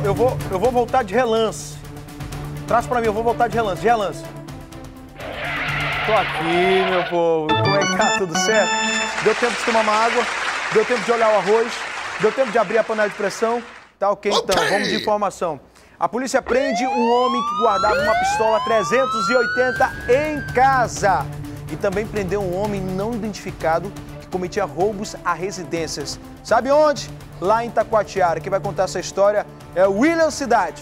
eu vou voltar de relance. Traz pra mim, eu vou voltar de relance. De relance. Tô aqui, meu povo. Como é que tá? Tudo certo? Deu tempo de tomar uma água? Deu tempo de olhar o arroz? Deu tempo de abrir a panela de pressão? Tá ok, então. Vamos de informação. A polícia prende um homem que guardava uma pistola 380 em casa. E também prendeu um homem não identificado que cometia roubos a residências. Sabe onde? Lá em Taquatiara. Quem vai contar essa história é o William Cidade.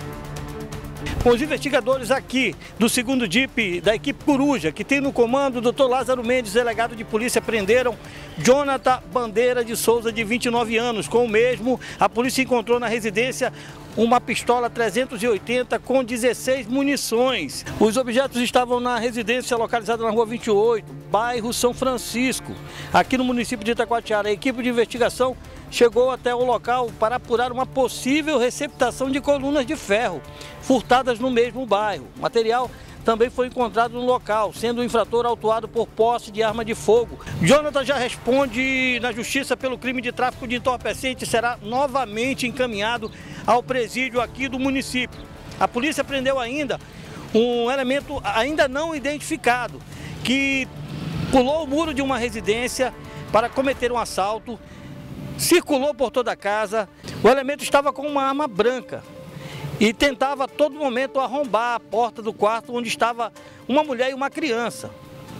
Os investigadores aqui do 2º DIP da equipe Coruja, que tem no comando o Dr. Lázaro Mendes, delegado de polícia, prenderam Jonathan Bandeira de Souza, de 29 anos. Com o mesmo, a polícia encontrou na residência uma pistola 380 com 16 munições. Os objetos estavam na residência localizada na rua 28, bairro São Francisco, aqui no município de Taquatiara. A equipe de investigação chegou até o local para apurar uma possível receptação de colunas de ferro furtadas no mesmo bairro. O material também foi encontrado no local, sendo o infrator autuado por posse de arma de fogo. Jonathan já responde na justiça pelo crime de tráfico de entorpecente e será novamente encaminhado ao presídio aqui do município. A polícia prendeu ainda um elemento ainda não identificado, que pulou o muro de uma residência para cometer um assalto, circulou por toda a casa. O elemento estava com uma arma branca e tentava a todo momento arrombar a porta do quarto onde estava uma mulher e uma criança.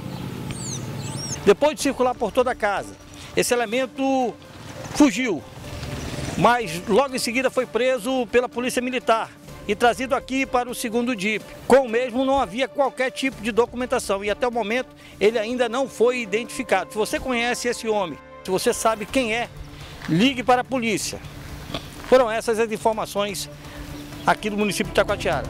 Depois de circular por toda a casa, esse elemento fugiu, mas logo em seguida foi preso pela Polícia Militar e trazido aqui para o 2º DIP. Com o mesmo não havia qualquer tipo de documentação e até o momento ele ainda não foi identificado. Se você conhece esse homem, se você sabe quem é, ligue para a polícia. Foram essas as informações aqui do município de Taquatiara.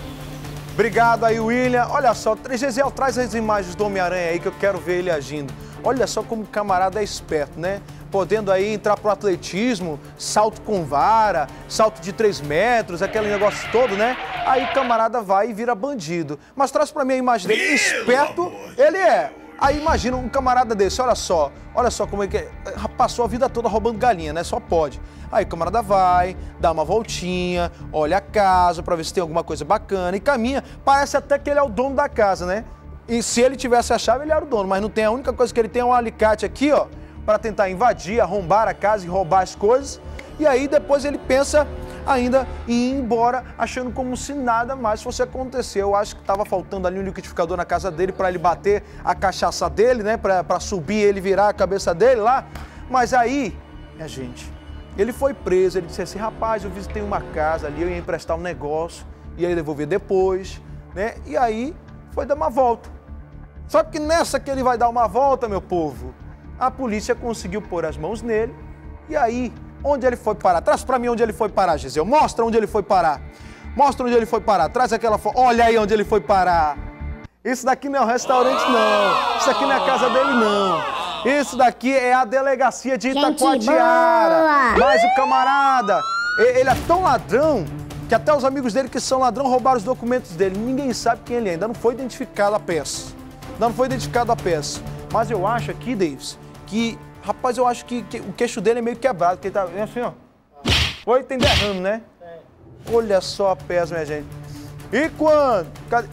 Obrigado aí, William. Olha só, Gesiel, traz as imagens do Homem-Aranha aí que eu quero ver ele agindo. Olha só como o camarada é esperto, né? Podendo aí entrar pro atletismo, salto com vara, salto de 3 metros, aquele negócio todo, né? Aí o camarada vai e vira bandido. Mas traz pra mim a imagem dele. Esperto ele é. Aí imagina um camarada desse, olha só como é que é. Passou a vida toda roubando galinha, né? Só pode. Aí o camarada vai, dá uma voltinha, olha a casa pra ver se tem alguma coisa bacana e caminha. Parece até que ele é o dono da casa, né? E se ele tivesse a chave, ele era o dono, mas não tem. A única coisa que ele tem é um alicate aqui, ó, pra tentar invadir, arrombar a casa e roubar as coisas. E aí depois ele pensa ainda em ir embora, achando como se nada mais fosse acontecer. Eu acho que estava faltando ali um liquidificador na casa dele para ele bater a cachaça dele, né? Para subir ele, virar a cabeça dele lá. Mas aí, minha gente, ele foi preso, ele disse assim, rapaz, eu visitei uma casa ali, eu ia emprestar um negócio, ia devolver depois, né? E aí foi dar uma volta. Só que nessa que ele vai dar uma volta, meu povo, a polícia conseguiu pôr as mãos nele e aí... Onde ele foi parar? Traz pra mim onde ele foi parar, Gesiel. Mostra onde ele foi parar. Mostra onde ele foi parar. Traz aquela foto. Olha aí onde ele foi parar. Isso daqui não é um restaurante, não. Isso daqui não é a casa dele, não. Isso daqui é a delegacia de Itacoatiara. Mas o camarada, ele é tão ladrão que até os amigos dele que são ladrão roubaram os documentos dele. Ninguém sabe quem ele é. Ainda não foi identificado a peça. Ainda não foi identificado a peça. Mas eu acho aqui, Davis, que... Rapaz, eu acho que o queixo dele é meio quebrado, porque ele tá assim, ó. Oi, tem derrame, né? É. Olha só a peça, minha gente. E quando? Cadê?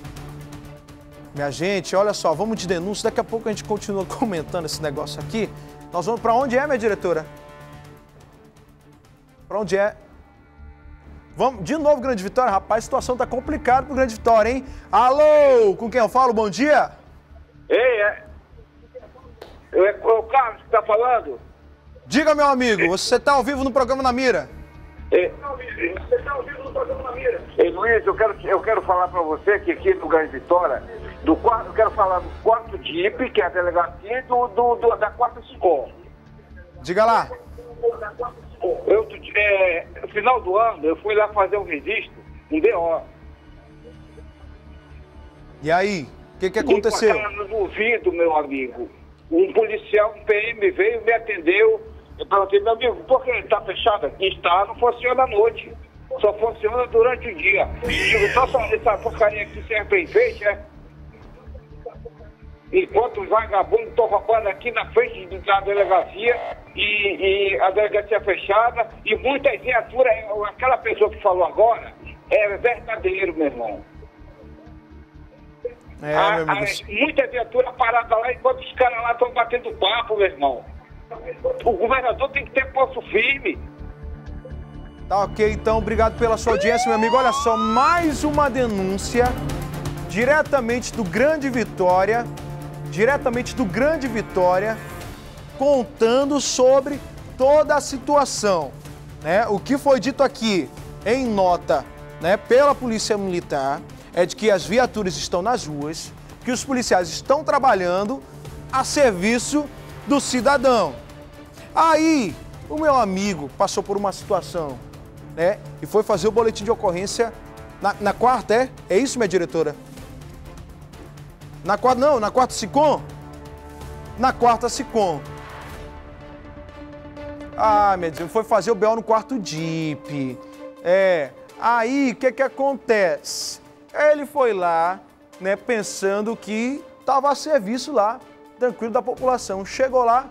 Minha gente, olha só, vamos de denúncia. Daqui a pouco a gente continua comentando esse negócio aqui. Nós vamos pra onde é, minha diretora? Pra onde é? Vamos, de novo, Grande Vitória. Rapaz, a situação tá complicada pro Grande Vitória, hein? Alô, com quem eu falo? Bom dia. Ei, é o Carlos que tá falando? Diga, meu amigo, você tá ao vivo no programa Na Mira. Você tá ao vivo no programa Na Mira. Ei, Luiz, eu quero falar pra você que aqui no Grande Vitória, eu quero falar do 4º DIP, que é a delegacia, e da 4ª SCOM. Diga lá. No final do ano, eu fui lá fazer um registro, um DO. E aí, o que aconteceu? No ouvido, meu amigo. Um policial, um PM veio, me atendeu. Eu perguntei, meu amigo, por que está fechado aqui? Está, não funciona à noite. Só funciona durante o dia. Digo, só essa porcaria aqui serve para enfeite, é? enquanto os vagabundos estão roubando aqui na frente da delegacia e a delegacia fechada e muitas viaturas, aquela pessoa que falou agora, é verdadeiro, meu irmão. Muita viatura parada lá enquanto os caras lá estão batendo papo, meu irmão. O governador tem que ter pulso firme. Tá ok, então, obrigado pela sua audiência, meu amigo. Olha só, mais uma denúncia diretamente do Grande Vitória, contando sobre toda a situação, né? O que foi dito aqui em nota, né, pela Polícia Militar é de que as viaturas estão nas ruas, que os policiais estão trabalhando a serviço do cidadão. Aí, o meu amigo passou por uma situação, né, e foi fazer o boletim de ocorrência na quarta, é isso, minha diretora? Na quarta, não, na quarta SICOM? Na quarta SICOM. Ah, meu Deus, foi fazer o BO no quarto DIP. Aí, o que acontece? Ele foi lá, né, pensando que estava a serviço lá, tranquilo, da população. Chegou lá,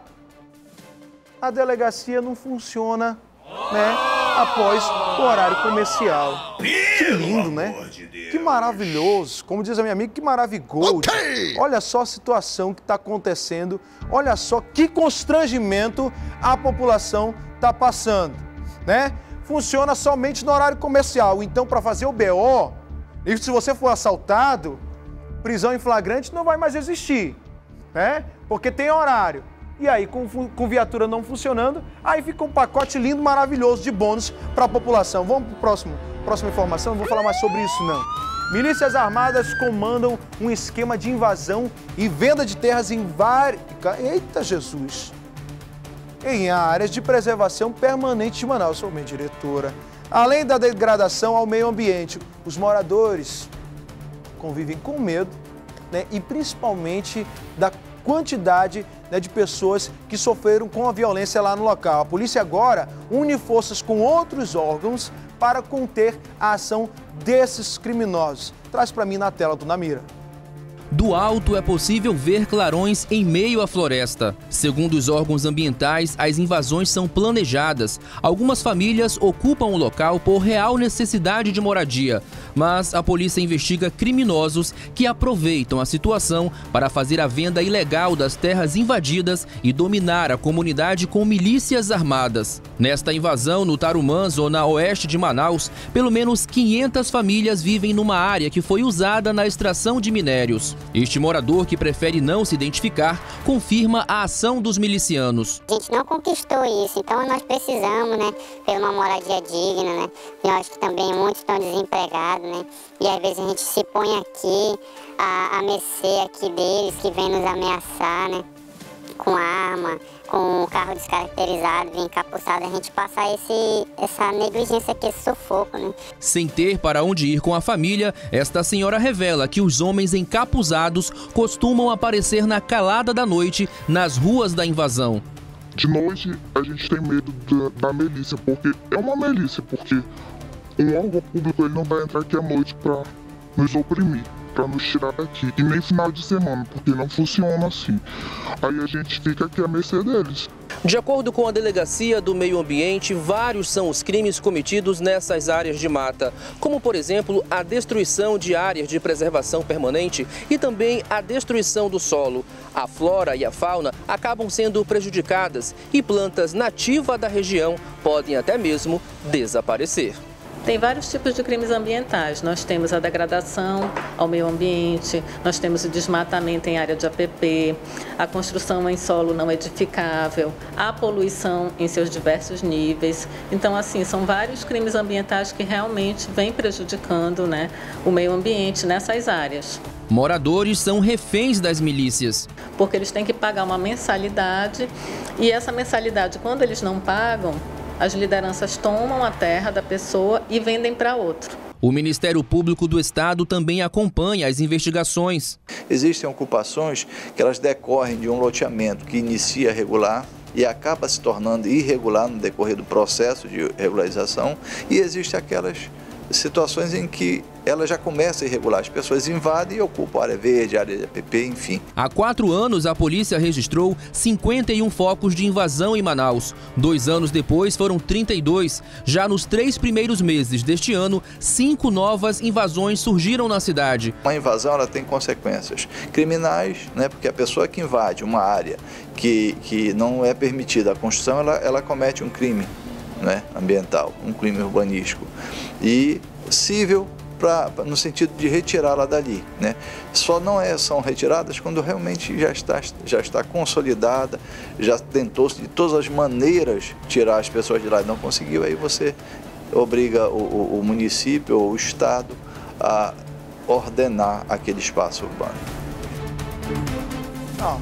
a delegacia não funciona, né, após o horário comercial. Que lindo, né? Que maravilhoso. Como diz a minha amiga, que maravigold. Olha só a situação que está acontecendo. Olha só que constrangimento a população está passando, né? Funciona somente no horário comercial. Então, para fazer o BO, e se você for assaltado, prisão em flagrante não vai mais existir, né? Porque tem horário. E aí, com viatura não funcionando, aí fica um pacote lindo, maravilhoso de bônus para a população. Vamos para a próxima informação, não vou falar mais sobre isso, não. Milícias armadas comandam um esquema de invasão e venda de terras em várias... Eita, Jesus! Em áreas de preservação permanente de Manaus, sou minha diretora. Além da degradação ao meio ambiente, os moradores convivem com medo, né, e principalmente da quantidade, né, de pessoas que sofreram com a violência lá no local. A polícia agora une forças com outros órgãos para conter a ação desses criminosos. Traz para mim na tela do Namira. Do alto é possível ver clarões em meio à floresta. Segundo os órgãos ambientais, as invasões são planejadas. Algumas famílias ocupam o local por real necessidade de moradia, mas a polícia investiga criminosos que aproveitam a situação para fazer a venda ilegal das terras invadidas e dominar a comunidade com milícias armadas. Nesta invasão, no Tarumã, zona oeste de Manaus, pelo menos 500 famílias vivem numa área que foi usada na extração de minérios. Este morador, que prefere não se identificar, confirma a ação dos milicianos. A gente não conquistou isso, então nós precisamos, né, ter uma moradia digna, né? Eu acho que também muitos estão desempregados, né? E às vezes a gente se põe aqui a mercê aqui deles, que vem nos ameaçar, né? Com arma, com o carro descaracterizado, bem encapuçado, a gente passa essa negligência aqui, esse sufoco, né? Sem ter para onde ir com a família, esta senhora revela que os homens encapuzados costumam aparecer na calada da noite nas ruas da invasão. De noite a gente tem medo da milícia, porque é uma milícia, porque um órgão público ele não vai entrar aqui à noite para nos oprimir, para nos tirar daqui, e nem final de semana, porque não funciona assim. Aí a gente fica aqui à mercê deles. De acordo com a Delegacia do Meio Ambiente, vários são os crimes cometidos nessas áreas de mata, como, por exemplo, a destruição de áreas de preservação permanente e também a destruição do solo. A flora e a fauna acabam sendo prejudicadas e plantas nativas da região podem até mesmo desaparecer. Tem vários tipos de crimes ambientais. Nós temos a degradação ao meio ambiente, nós temos o desmatamento em área de APP, a construção em solo não edificável, a poluição em seus diversos níveis. Então, assim, são vários crimes ambientais que realmente vêm prejudicando, né, o meio ambiente nessas áreas. Moradores são reféns das milícias. Porque eles têm que pagar uma mensalidade e essa mensalidade, quando eles não pagam, as lideranças tomam a terra da pessoa e vendem para outro. O Ministério Público do Estado também acompanha as investigações. Existem ocupações que elas decorrem de um loteamento que inicia regular e acaba se tornando irregular no decorrer do processo de regularização, e existem aquelas situações em que ela já começa a irregular. As pessoas invadem e ocupam área verde, área de APP, enfim. Há 4 anos, a polícia registrou 51 focos de invasão em Manaus. 2 anos depois, foram 32. Já nos 3 primeiros meses deste ano, 5 novas invasões surgiram na cidade. Uma invasão ela tem consequências criminais, né? Porque a pessoa que invade uma área que não é permitida a construção, ela comete um crime, né, ambiental, um crime urbanístico. E cível, no sentido de retirá-la dali, né? Só não são retiradas quando realmente já está consolidada, já tentou de todas as maneiras tirar as pessoas de lá e não conseguiu, aí você obriga o município ou o estado a ordenar aquele espaço urbano. Não.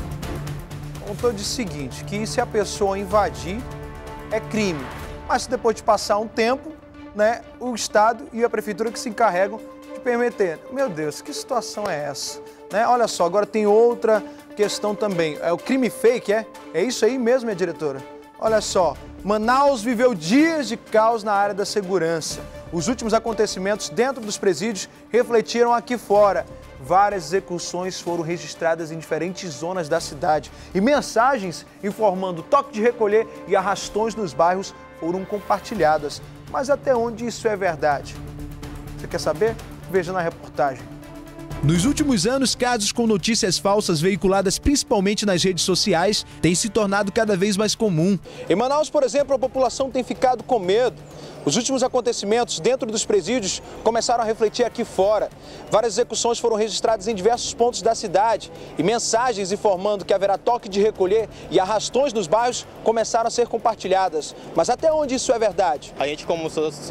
O ponto diz o seguinte, que se a pessoa invadir, é crime. Mas se depois de passar um tempo, né, o Estado e a Prefeitura que se encarregam de permitir. Meu Deus, que situação é essa? Né? Olha só, agora tem outra questão também. É o crime fake, é? É isso aí mesmo, minha diretora? Olha só, Manaus viveu dias de caos na área da segurança. Os últimos acontecimentos dentro dos presídios refletiram aqui fora. Várias execuções foram registradas em diferentes zonas da cidade. E mensagens informando toque de recolher e arrastões nos bairros foram compartilhadas. Mas até onde isso é verdade? Você quer saber? Veja na reportagem. Nos últimos anos, casos com notícias falsas veiculadas principalmente nas redes sociais têm se tornado cada vez mais comum. Em Manaus, por exemplo, a população tem ficado com medo. Os últimos acontecimentos dentro dos presídios começaram a refletir aqui fora. Várias execuções foram registradas em diversos pontos da cidade e mensagens informando que haverá toque de recolher e arrastões nos bairros começaram a ser compartilhadas. Mas até onde isso é verdade? A gente, como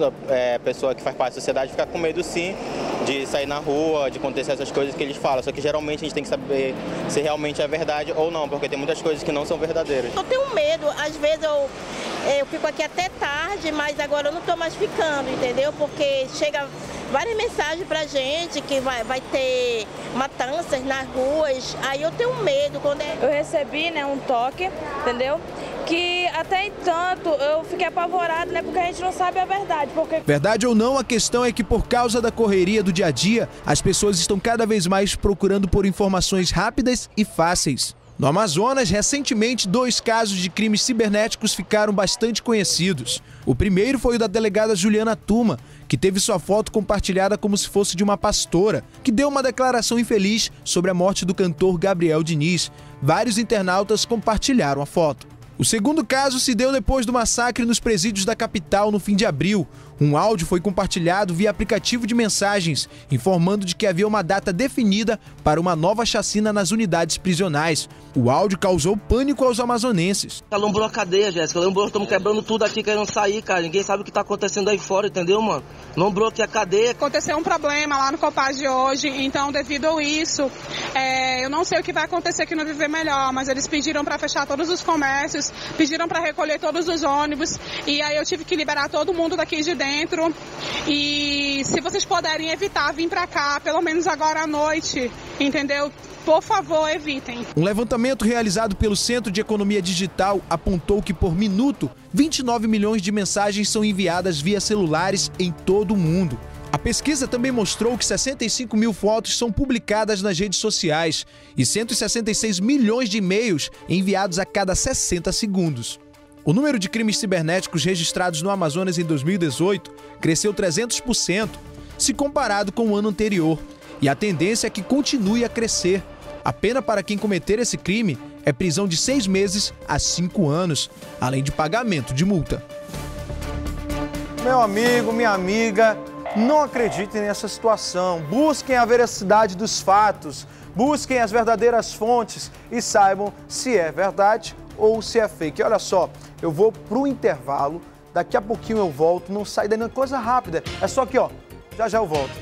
pessoa que faz parte da sociedade, fica com medo sim de sair na rua, de acontecer essas coisas que eles falam. Só que geralmente a gente tem que saber se realmente é verdade ou não, porque tem muitas coisas que não são verdadeiras. Eu tenho medo, às vezes eu fico aqui até tarde, mas agora eu não estou mais ficando, entendeu? Porque chega várias mensagens pra gente que vai ter matanças nas ruas, aí eu tenho medo. Eu recebi, né, um toque, entendeu? Que até entanto eu fiquei apavorada, né, porque a gente não sabe a verdade. Verdade ou não, a questão é que por causa da correria do dia a dia, as pessoas estão cada vez mais procurando por informações rápidas e fáceis. No Amazonas, recentemente, 2 casos de crimes cibernéticos ficaram bastante conhecidos. O primeiro foi o da delegada Juliana Tuma, que teve sua foto compartilhada como se fosse de uma pastora, que deu uma declaração infeliz sobre a morte do cantor Gabriel Diniz. Vários internautas compartilharam a foto. O segundo caso se deu depois do massacre nos presídios da capital no fim de abril. Um áudio foi compartilhado via aplicativo de mensagens, informando de que havia uma data definida para uma nova chacina nas unidades prisionais. O áudio causou pânico aos amazonenses. Alombrou a cadeia, Jéssica. Alombrou, estamos quebrando tudo aqui, querendo sair, cara. Ninguém sabe o que está acontecendo aí fora, entendeu, mano? Alombrou aqui a cadeia. Aconteceu um problema lá no Copag hoje, então devido a isso, eu não sei o que vai acontecer aqui no Viver Melhor, mas eles pediram para fechar todos os comércios, pediram para recolher todos os ônibus, e aí eu tive que liberar todo mundo daqui de dentro. E se vocês puderem evitar vir para cá, pelo menos agora à noite, entendeu? Por favor, evitem. Um levantamento realizado pelo Centro de Economia Digital apontou que, por minuto, 29 milhões de mensagens são enviadas via celulares em todo o mundo. A pesquisa também mostrou que 65 mil fotos são publicadas nas redes sociais e 166 milhões de e-mails enviados a cada 60 segundos. O número de crimes cibernéticos registrados no Amazonas em 2018 cresceu 300%, se comparado com o ano anterior, e a tendência é que continue a crescer. A pena para quem cometer esse crime é prisão de 6 meses a 5 anos, além de pagamento de multa. Meu amigo, minha amiga, não acreditem nessa situação. Busquem a veracidade dos fatos, busquem as verdadeiras fontes e saibam se é verdade ou se é fake. Olha só, eu vou pro intervalo, daqui a pouquinho eu volto, não sai daí, coisa rápida. É só aqui, ó, já eu volto.